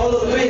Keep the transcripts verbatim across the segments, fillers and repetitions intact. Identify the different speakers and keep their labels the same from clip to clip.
Speaker 1: Hallod, hogy?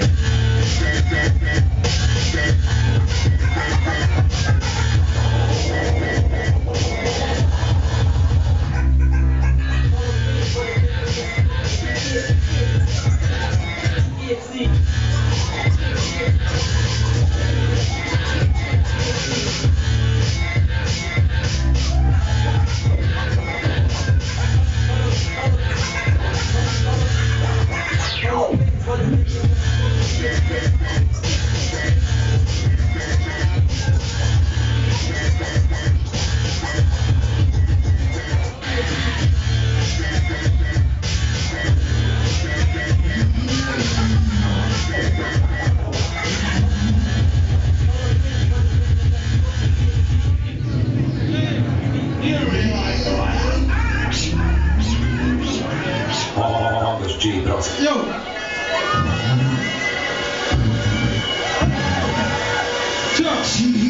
Speaker 2: Jó! Csak!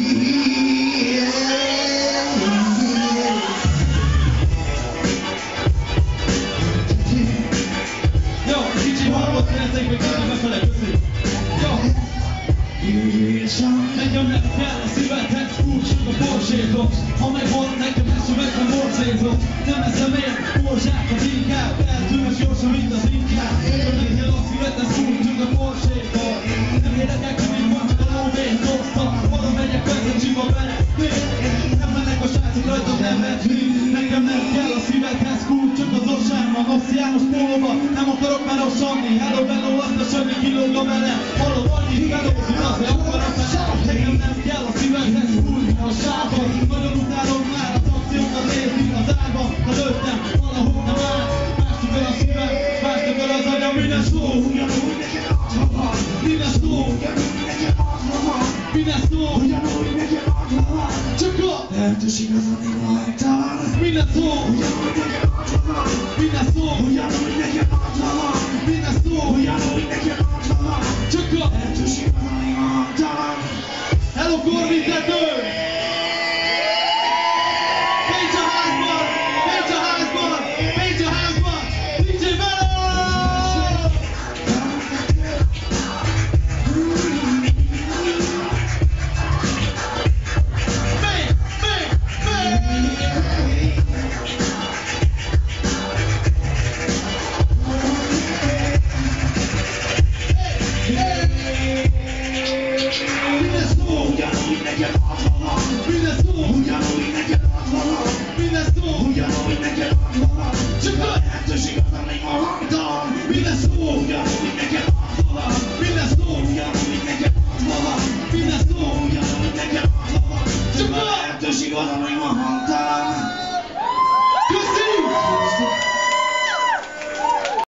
Speaker 2: Jó, kicsi hangot szeretnék, hogy közben befele köszönjük. Jó! Nekem nem kell a szívedhez, fúrtsuk a porsétot. Ha megvan nekem lesz, hogy meg nem borcézom. Nem eszem én, borzsákat inkább. Eltűnös gyorsan, mint az inkább. Nekem a szívedhez, fúrtsuk a porsétot. Nem érdekek, hogy mit van, csak a lóvét hoztam. Oda megyek, vezetjük a vele. Nem mennek a srácok rajtad, nem vetni. Nekem nem kell a szívedhez, fúrtsuk az osárban. Oszi János pólóba, nem akarok már ossanni. Hello, hello, azt a semmi kilóg a vele. Hallod, annyi felózik, az le akarok vele. Nekem nem kell a szívedhez, fúrni a sárban. Nagyon utálom már a takciókat nézni az árban. Ha lőttem, valahogy nem áll. Másnak el a szívem, másnak el az agyam. Minden szó, ugyanúgy neked adva van. Minden szó, ugyanúgy neked adva van. Minden szó, ugyanúgy neked adva van. Csak a lehetős igazán igazán. Minden szó, ugyanúgy neked adva van. Minden szó, ugyanúgy neked adva van. Minden szó, ugyanúgy neked adva van. Csak a lehetős igazán igazán. Hello, Korvitető! Pécs a házban! Pécs a házban! Pécs a házban! dé dzsé Veló! Még! Még! Még! Minden szó, ugyanúgy neked adva van. Minden szó, ugyanúgy neked adva van. Minden szó, ugyanúgy neked adva van. Csak a lehetőség az, amíg ma hangtalan. Minden szó, ugyanúgy neked adva van. Minden szó, ugyanúgy neked adva van. Minden szó, ugyanúgy neked adva van. Csak a lehetőség az, amíg ma hangtalan.